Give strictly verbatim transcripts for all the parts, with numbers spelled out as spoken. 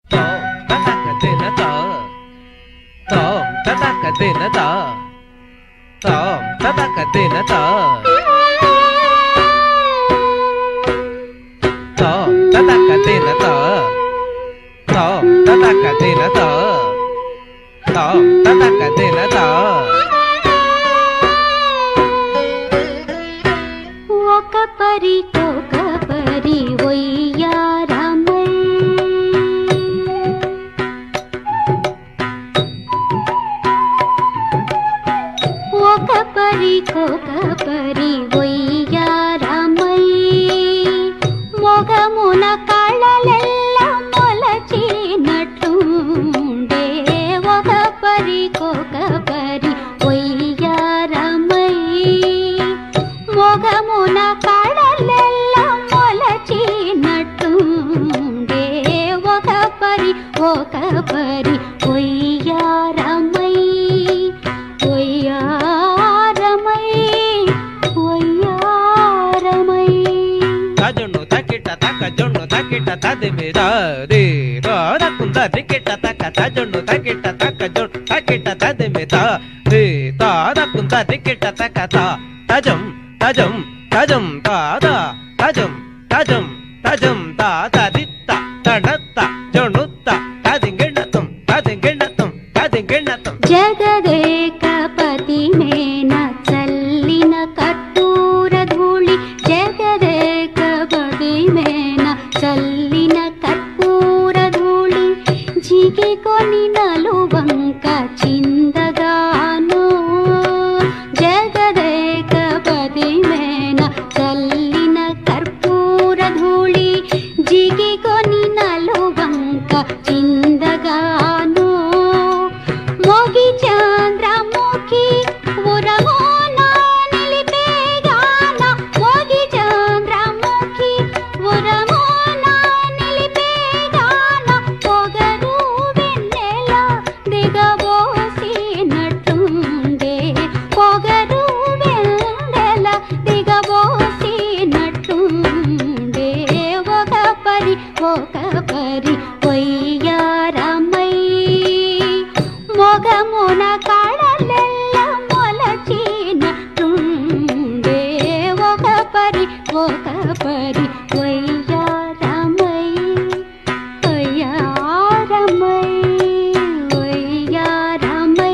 ఒకపరి kokapari ఒయ్యారమై ఒకపరి kokapari ఒయ్యారమై మొగమున కళలెల్ల మొలచినట్లుండే ఒకపరి kokapari ఒయ్యారమై మొగమున కళలెల్ల మొలచినట్లుండే ఒకపరి ఒకపరి ఒయ్యారమై ఒయ్యారమై ఒయ్యారమై తజును తకిట తక June తకిట తదిమిరా రే రాకుంద టికిట తక తజును తకిట తక జును తకిట తదిమిరా రే తారకుంద టికిట తక తా తజం తజం తజం తాదా తజం తజం తజం తాదా దిత్త తడత్త జునుత్త తదింగిణతం తదింగిణతం తదింగిణతం జగదేకపతి మేన చల్లిన కర్పూర ధూళి జగదేకపతి మేన చల్లిన కర్పూర ధూళి జిగికొని నలువంక చిందగాను జగదేకపతి మేన చల్లిన కర్పూర ధూళి జిగికొని నలువంక చిందగాను మోగి చంద్రముఖి ఉరమోన నిలిపేగాన మోగి చంద్రముఖి ఉరమోన నిలిపేగాన పొగరు వెన్నెల దిగబోసినట్లుండే పొగరు వెన్నెల దిగబోసినట్లుండే ఒకపరి ఒకపరి ఒయ్యారమై మొగమున కళలెల్ల మొలచినట్లుండే ఒకపరి ఒకపరి ఒయ్యారమై ఒయ్యారమై ఒయ్యారమై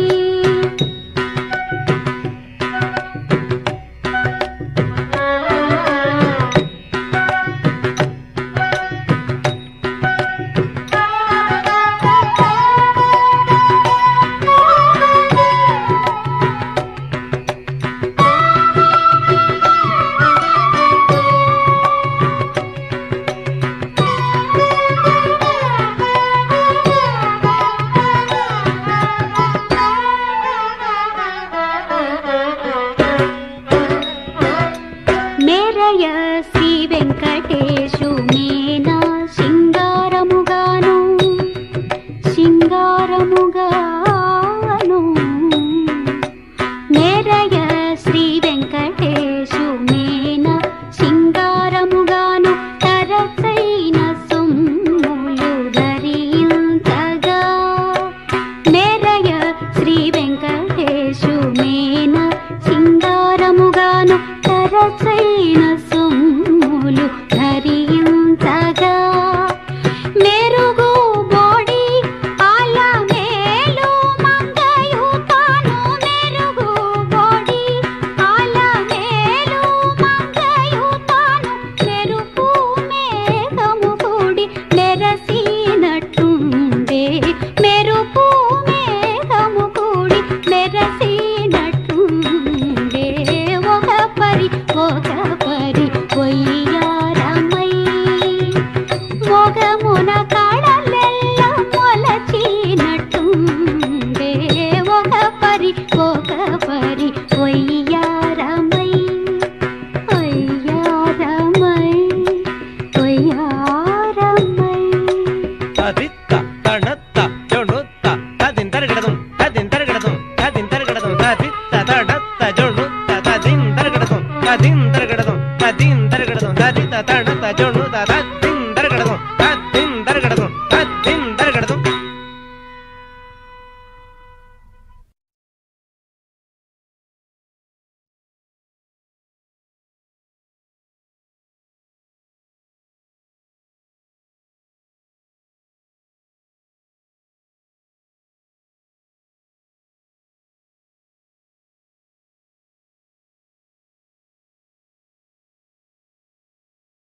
మేరయ శ్రీ వెంకటేశు మేనా సింగారముగాను సింగారముగాను మేరయ శ్రీ వెంకటేశు మేనా సింగారముగాను తరసైన సొమ్ములు ధరించగా మేరయ శ్రీ వెంకటేశు మేనా సింగారముగాను తరసైన సొమ్ములు ధరించగా మెరుగు బోడి ఆల మేలు మంగయు తాను మెరుగు బోడి ఆల మేలు మంగయు తాను మెరుపు మేఘము కూడి మెరసినట్లుండే మెరుపు మేఘము కూడి మెరసినట్లుండే ఒకపరి ఒకపరి ఒయ్యారమై మొగమున కళలెల్ల మొలచినట్లుండే ఒకపరి ఒకపరి ఒయ్యారమై ఒయ్యారమై ఒయ్యారమై తదిత్త తడత్త జునుత్త తదింతరగడతం తదింతరగడతం తదింతరగడతం తదిత్త తడత్త జునుత్త తదింతరగడతం తదింతరగడతం తదింతరగడతం తదిత్త తడత్త జును